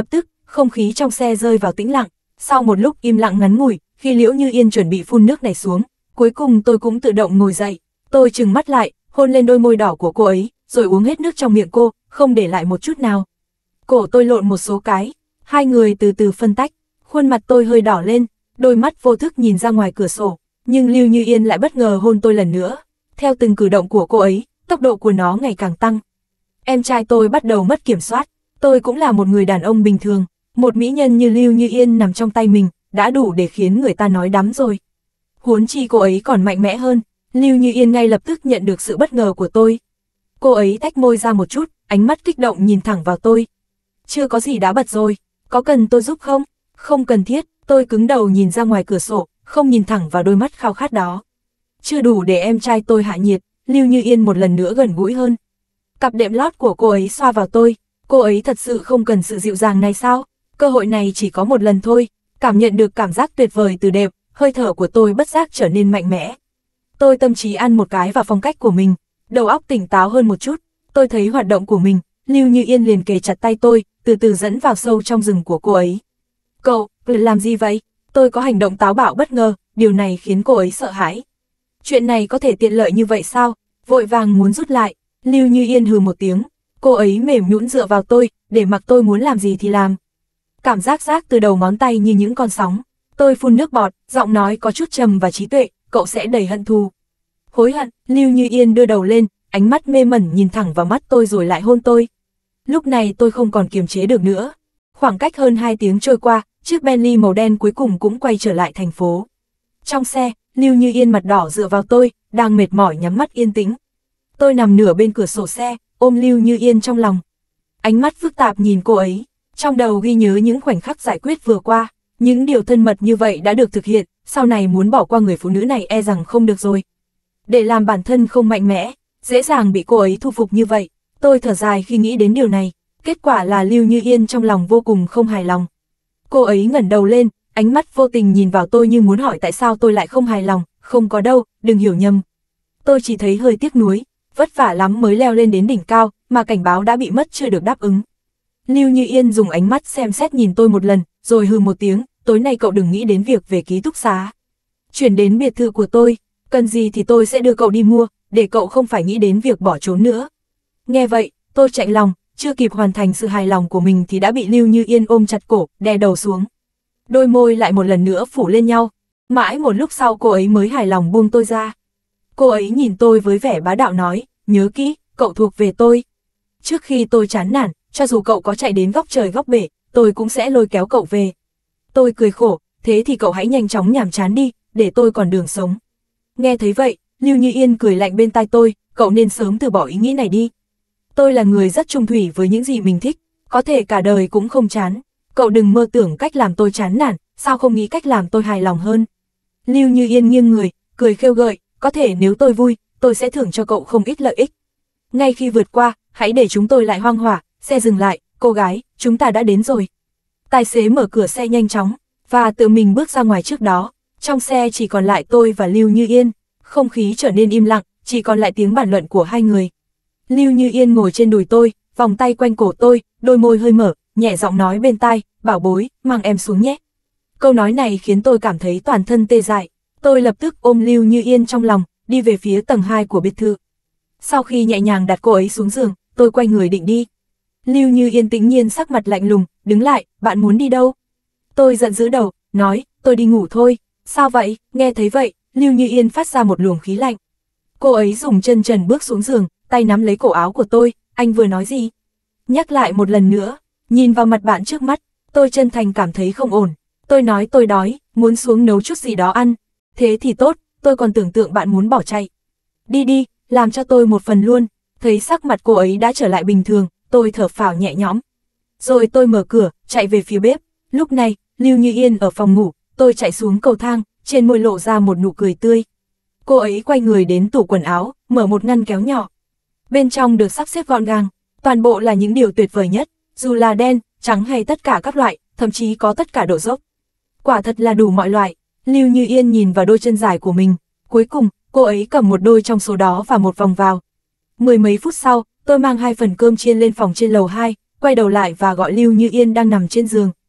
không khí trong xe rơi vào tĩnh lặng. Sau một lúc im lặng ngắn ngủi, khi Liễu Như Yên chuẩn bị phun nước này xuống, cuối cùng tôi cũng tự động ngồi dậy. Tôi trừng mắt lại, hôn lên đôi môi đỏ của cô ấy, rồi uống hết nước trong miệng cô, không để lại một chút nào. Cổ tôi lộn một số cái, hai người từ từ phân tách, khuôn mặt tôi hơi đỏ lên, đôi mắt vô thức nhìn ra ngoài cửa sổ, nhưng Lưu Như Yên lại bất ngờ hôn tôi lần nữa. Theo từng cử động của cô ấy, tốc độ của nó ngày càng tăng. Em trai tôi bắt đầu mất kiểm soát, tôi cũng là một người đàn ông bình thường, một mỹ nhân như Lưu Như Yên nằm trong tay mình, đã đủ để khiến người ta nói đắm rồi. Huống chi cô ấy còn mạnh mẽ hơn, Lưu Như Yên ngay lập tức nhận được sự bất ngờ của tôi. Cô ấy tách môi ra một chút, ánh mắt kích động nhìn thẳng vào tôi. Chưa có gì đã bật rồi, có cần tôi giúp không? Không cần thiết, tôi cứng đầu nhìn ra ngoài cửa sổ, không nhìn thẳng vào đôi mắt khao khát đó. Chưa đủ để em trai tôi hạ nhiệt, Lưu Như Yên một lần nữa gần gũi hơn. Cặp đệm lót của cô ấy xoa vào tôi, cô ấy thật sự không cần sự dịu dàng này sao? Cơ hội này chỉ có một lần thôi, cảm nhận được cảm giác tuyệt vời từ đệm, hơi thở của tôi bất giác trở nên mạnh mẽ. Tôi tâm trí ăn một cái vào phong cách của mình, đầu óc tỉnh táo hơn một chút, tôi thấy hoạt động của mình, Lưu Như Yên liền kề chặt tay tôi, từ từ dẫn vào sâu trong rừng của cô ấy. Cậu, làm gì vậy? Tôi có hành động táo bạo bất ngờ, điều này khiến cô ấy sợ hãi. Chuyện này có thể tiện lợi như vậy sao? Vội vàng muốn rút lại, Lưu Như Yên hừ một tiếng, cô ấy mềm nhũn dựa vào tôi, để mặc tôi muốn làm gì thì làm. Cảm giác rác từ đầu ngón tay như những con sóng, tôi phun nước bọt, giọng nói có chút trầm và trí tuệ, cậu sẽ đầy hận thù. Hối hận, Lưu Như Yên đưa đầu lên, ánh mắt mê mẩn nhìn thẳng vào mắt tôi rồi lại hôn tôi. Lúc này tôi không còn kiềm chế được nữa. Khoảng cách hơn 2 tiếng trôi qua, chiếc Bentley màu đen cuối cùng cũng quay trở lại thành phố. Trong xe, Lưu Như Yên mặt đỏ dựa vào tôi, đang mệt mỏi nhắm mắt yên tĩnh. Tôi nằm nửa bên cửa sổ xe, ôm Lưu Như Yên trong lòng. Ánh mắt phức tạp nhìn cô ấy, trong đầu ghi nhớ những khoảnh khắc giải quyết vừa qua. Những điều thân mật như vậy đã được thực hiện, sau này muốn bỏ qua người phụ nữ này e rằng không được rồi. Để làm bản thân không mạnh mẽ, dễ dàng bị cô ấy thu phục như vậy, tôi thở dài khi nghĩ đến điều này. Kết quả là Lưu Như Yên trong lòng vô cùng không hài lòng. Cô ấy ngẩng đầu lên, ánh mắt vô tình nhìn vào tôi như muốn hỏi tại sao tôi lại không hài lòng. Không có đâu, đừng hiểu nhầm. Tôi chỉ thấy hơi tiếc nuối, vất vả lắm mới leo lên đến đỉnh cao, mà cảnh báo đã bị mất chưa được đáp ứng. Lưu Như Yên dùng ánh mắt xem xét nhìn tôi một lần, rồi hừ một tiếng, tối nay cậu đừng nghĩ đến việc về ký túc xá. Chuyển đến biệt thự của tôi, cần gì thì tôi sẽ đưa cậu đi mua, để cậu không phải nghĩ đến việc bỏ trốn nữa. Nghe vậy, tôi chạnh lòng, chưa kịp hoàn thành sự hài lòng của mình thì đã bị Lưu Như Yên ôm chặt cổ, đè đầu xuống. Đôi môi lại một lần nữa phủ lên nhau, mãi một lúc sau cô ấy mới hài lòng buông tôi ra. Cô ấy nhìn tôi với vẻ bá đạo nói, nhớ kỹ, cậu thuộc về tôi. Trước khi tôi chán nản, cho dù cậu có chạy đến góc trời góc bể, tôi cũng sẽ lôi kéo cậu về. Tôi cười khổ, thế thì cậu hãy nhanh chóng nhàm chán đi, để tôi còn đường sống. Nghe thấy vậy, Lưu Như Yên cười lạnh bên tai tôi, cậu nên sớm từ bỏ ý nghĩ này đi. Tôi là người rất trung thủy với những gì mình thích, có thể cả đời cũng không chán. Cậu đừng mơ tưởng cách làm tôi chán nản, sao không nghĩ cách làm tôi hài lòng hơn. Lưu Như Yên nghiêng người, cười khêu gợi, có thể nếu tôi vui, tôi sẽ thưởng cho cậu không ít lợi ích. Ngay khi vượt qua, hãy để chúng tôi lại hoang hỏa, xe dừng lại, cô gái, chúng ta đã đến rồi. Tài xế mở cửa xe nhanh chóng, và tự mình bước ra ngoài trước đó. Trong xe chỉ còn lại tôi và Lưu Như Yên, không khí trở nên im lặng, chỉ còn lại tiếng bàn luận của hai người. Lưu Như Yên ngồi trên đùi tôi, vòng tay quanh cổ tôi, đôi môi hơi mở, nhẹ giọng nói bên tai, bảo bối, mang em xuống nhé. Câu nói này khiến tôi cảm thấy toàn thân tê dại. Tôi lập tức ôm Lưu Như Yên trong lòng, đi về phía tầng 2 của biệt thự. Sau khi nhẹ nhàng đặt cô ấy xuống giường, tôi quay người định đi. Lưu Như Yên tĩnh nhiên sắc mặt lạnh lùng, đứng lại, bạn muốn đi đâu? Tôi giận dữ đầu, nói, tôi đi ngủ thôi. Sao vậy? Nghe thấy vậy, Lưu Như Yên phát ra một luồng khí lạnh. Cô ấy dùng chân trần bước xuống giường, tay nắm lấy cổ áo của tôi, anh vừa nói gì? Nhắc lại một lần nữa, nhìn vào mặt bạn trước mắt, tôi chân thành cảm thấy không ổn. Tôi nói tôi đói, muốn xuống nấu chút gì đó ăn. Thế thì tốt, tôi còn tưởng tượng bạn muốn bỏ chạy. Đi đi, làm cho tôi một phần luôn. Thấy sắc mặt cô ấy đã trở lại bình thường, tôi thở phào nhẹ nhõm. Rồi tôi mở cửa, chạy về phía bếp. Lúc này, Lưu Như Yên ở phòng ngủ, tôi chạy xuống cầu thang, trên môi lộ ra một nụ cười tươi. Cô ấy quay người đến tủ quần áo, mở một ngăn kéo nhỏ. Bên trong được sắp xếp gọn gàng, toàn bộ là những điều tuyệt vời nhất, dù là đen, trắng hay tất cả các loại, thậm chí có tất cả độ dốc. Quả thật là đủ mọi loại. Lưu Như Yên nhìn vào đôi chân dài của mình, cuối cùng, cô ấy cầm một đôi trong số đó và một vòng vào. Mười mấy phút sau, tôi mang 2 phần cơm chiên lên phòng trên lầu 2, quay đầu lại và gọi Lưu Như Yên đang nằm trên giường,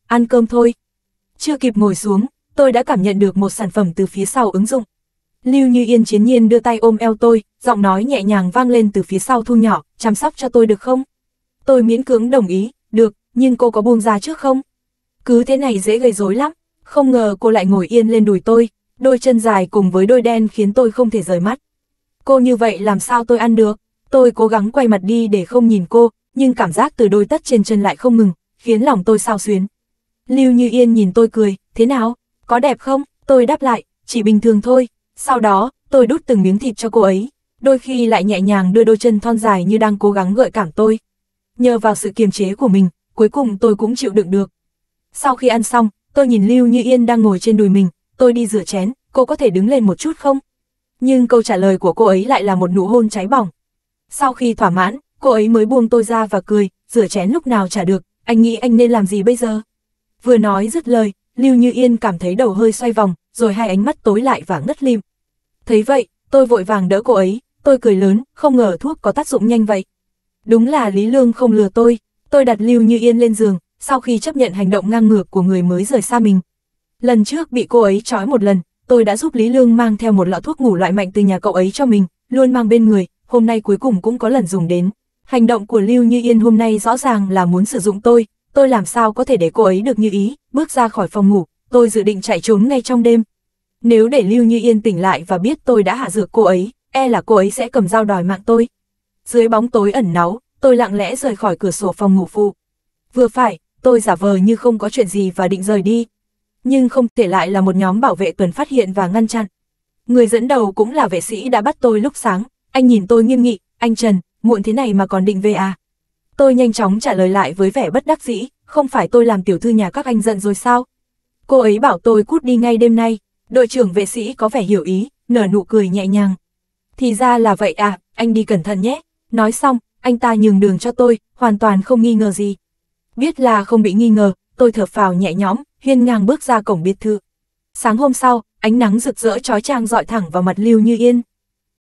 ăn cơm thôi. Chưa kịp ngồi xuống, tôi đã cảm nhận được một sản phẩm từ phía sau ứng dụng. Lưu Như Yên chiến nhiên đưa tay ôm eo tôi, giọng nói nhẹ nhàng vang lên từ phía sau thu nhỏ, chăm sóc cho tôi được không? Tôi miễn cưỡng đồng ý, được, nhưng cô có buông ra trước không? Cứ thế này dễ gây rối lắm. Không ngờ cô lại ngồi yên lên đùi tôi, đôi chân dài cùng với đôi đen khiến tôi không thể rời mắt. Cô như vậy làm sao tôi ăn được? Tôi cố gắng quay mặt đi để không nhìn cô, nhưng cảm giác từ đôi tất trên chân lại không ngừng, khiến lòng tôi xao xuyến. Lưu Như Yên nhìn tôi cười, thế nào? Có đẹp không? Tôi đáp lại, chỉ bình thường thôi. Sau đó, tôi đút từng miếng thịt cho cô ấy, đôi khi lại nhẹ nhàng đưa đôi chân thon dài như đang cố gắng gợi cảm tôi. Nhờ vào sự kiềm chế của mình, cuối cùng tôi cũng chịu đựng được. Sau khi ăn xong, tôi nhìn Lưu Như Yên đang ngồi trên đùi mình, tôi đi rửa chén, cô có thể đứng lên một chút không? Nhưng câu trả lời của cô ấy lại là một nụ hôn cháy bỏng. Sau khi thỏa mãn, cô ấy mới buông tôi ra và cười, rửa chén lúc nào chả được, anh nghĩ anh nên làm gì bây giờ? Vừa nói dứt lời, Lưu Như Yên cảm thấy đầu hơi xoay vòng, rồi hai ánh mắt tối lại và ngất lịm. Thấy vậy, tôi vội vàng đỡ cô ấy, tôi cười lớn, không ngờ thuốc có tác dụng nhanh vậy. Đúng là Lý Lương không lừa tôi đặt Lưu Như Yên lên giường, sau khi chấp nhận hành động ngang ngược của người mới rời xa mình. Lần trước bị cô ấy trói một lần, tôi đã giúp Lý Lương mang theo một lọ thuốc ngủ loại mạnh từ nhà cậu ấy cho mình, luôn mang bên người, hôm nay cuối cùng cũng có lần dùng đến. Hành động của Lưu Như Yên hôm nay rõ ràng là muốn sử dụng tôi làm sao có thể để cô ấy được như ý, bước ra khỏi phòng ngủ, tôi dự định chạy trốn ngay trong đêm. Nếu để Lưu Như Yên tỉnh lại và biết tôi đã hạ dược cô ấy, e là cô ấy sẽ cầm dao đòi mạng tôi. Dưới bóng tối ẩn náu, tôi lặng lẽ rời khỏi cửa sổ phòng ngủ phụ. Vừa phải, tôi giả vờ như không có chuyện gì và định rời đi. Nhưng không thể lại là một nhóm bảo vệ tuần phát hiện và ngăn chặn. Người dẫn đầu cũng là vệ sĩ đã bắt tôi lúc sáng, anh nhìn tôi nghiêm nghị, anh Trần, muộn thế này mà còn định về à? Tôi nhanh chóng trả lời lại với vẻ bất đắc dĩ, không phải tôi làm tiểu thư nhà các anh giận rồi sao? Cô ấy bảo tôi cút đi ngay đêm nay. Đội trưởng vệ sĩ có vẻ hiểu ý, nở nụ cười nhẹ nhàng. Thì ra là vậy à, anh đi cẩn thận nhé. Nói xong, anh ta nhường đường cho tôi, hoàn toàn không nghi ngờ gì. Biết là không bị nghi ngờ, tôi thở phào nhẹ nhõm, hiên ngang bước ra cổng biệt thự. Sáng hôm sau, ánh nắng rực rỡ chói chang rọi thẳng vào mặt Lưu Như Yên.